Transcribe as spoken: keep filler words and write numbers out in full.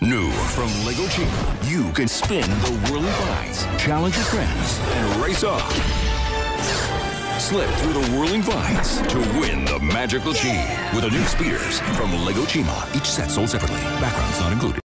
New from Lego Chima, you can spin the whirling vines, challenge your friends, and race off. Slip through the whirling vines to win the magical Chi with a new speeders from Lego Chima. Each set sold separately. Backgrounds not included.